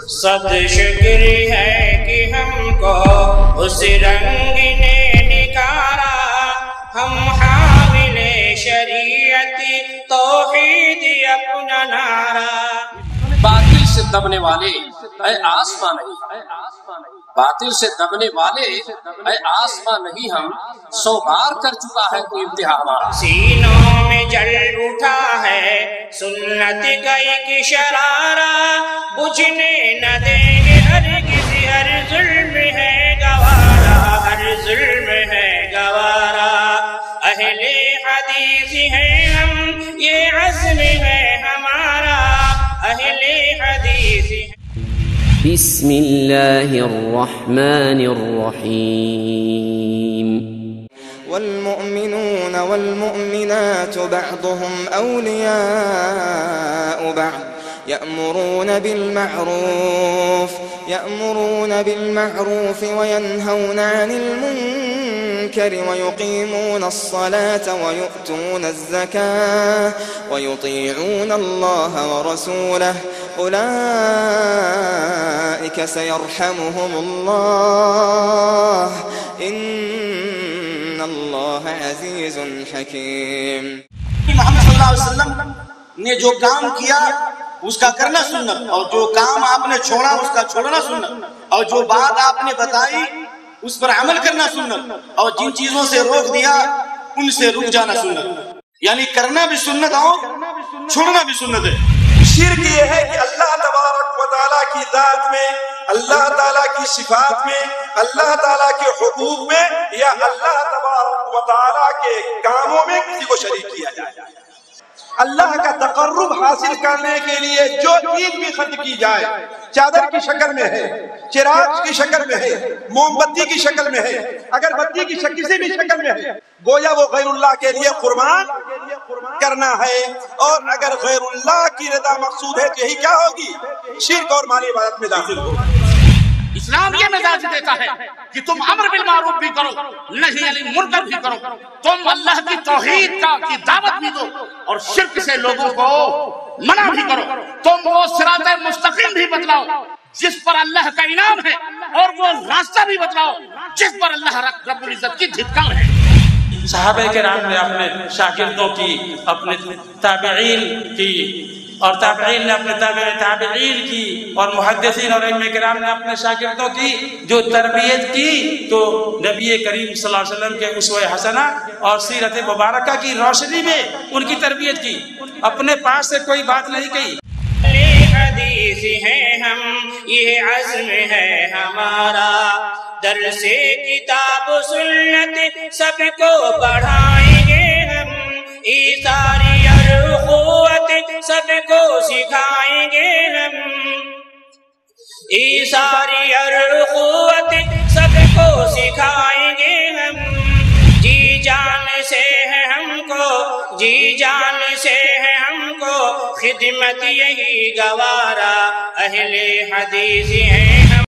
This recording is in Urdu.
صد شکر ہے کہ ہم کو اس رنگ نے نکھارا، ہم حامل شریعت توحید اپنا نعرہ۔ باطل سے دبنے والے اے آسمان نہیں، باطل سے دبنے والے اے آسمان نہیں، ہم 100 بار کر چکا ہے کوئی امتحان ہمارا۔ سینوں میں جل اٹھا ہے سنت کا ایک شرارہ، بجھنے نہ دیں گے ہرگز، ہر ظلم ہے گوارا، ہر ظلم ہے گوارا۔ اہل حدیث ہیں ہم، یہ عزم ہے ہمارا، اہل حدیث ہیں۔ بسم اللہ الرحمن الرحیم۔ والمؤمنون والمؤمنات بعضهم أولياء بعض يأمرون بالمعروف وينهون عن المنكر ويقيمون الصلاة ويؤتون الزكاة ويطيعون الله ورسوله أولئك سيرحمهم الله إن اللہ عزیز حکیم۔ محمد صلی اللہ علیہ وسلم نے جو کام کیا اس کا کرنا سنت، اور جو کام آپ نے چھوڑا اس کا چھوڑنا سنت، اور جو بات آپ نے بتائی اس پر عمل کرنا سنت، اور جن چیزوں سے روک دیا ان سے رک جانا سنت۔ یعنی کرنا بھی سنت اور چھوڑنا بھی سنت ہے۔ شرک یہ ہے کہ اللہ تبارک و تعالیٰ کی ذات میں، اللہ تعالیٰ کی صفات میں، اللہ تعالیٰ کے حقوق میں، یا اللہ تبارک و تعالیٰ کے کاموں میں کسی کو شریک کیا جائے۔ اللہ کا تقرب حاصل کرنے کے لیے جو چیز بھی خرچ کی جائے، چادر کی شکل میں ہے، چراغ کی شکل میں ہے، موم بتی کی شکل میں ہے، اگر بتی کی کسی بھی شکل میں ہے، گویا وہ غیر اللہ کے لیے قربان کرنا ہے۔ اور اگر غیر اللہ کی رضا مقصود ہے تو یہی کیا ہوگی؟ شرک اور مالی عبادت میں داخل ہوگی۔ اسلام یہ مزاج دیتا ہے کہ تم امر بالمعروف بھی کرو، نہی عن المنکر بھی کرو، تم اللہ کی توحید کی دعوت بھی دو، اور شرک سے لوگوں کو منع بھی کرو، تم وہ صراط مستقیم بھی بتلاؤ جس پر اللہ کا انعام ہے، اور وہ راستہ بھی بتلاؤ جس پر اللہ رب العزت کی دھتکار ہے۔ صحابہ کرام نے اپنے شاگردوں کی، اپنے تابعین کی، اور تابعین نے اپنے تابعین کی، اور محدثین اور ائمہ کرام نے اپنے شاگردوں کی جو تربیت کی، تو نبی کریم صلی اللہ علیہ وسلم کے اسوہ حسنہ اور سیرت مبارکہ کی روشنی میں ان کی تربیت کی، اپنے پاس سے کوئی بات نہیں کہی۔ حدیث ہیں ہم، یہ عزم ہے ہمارا، درس کتاب و سنت سب کو پڑھائیں گے ہم، ایثاری اور اخوت سب کو سکھائیں گے ہم، ایثاری اور اخوت سب کو سکھائیں گے ہم، جی جان سے ہے ہم کو، جی جان سے ہے ہم کو خدمت یہی گوارا، اہل حدیث ہیں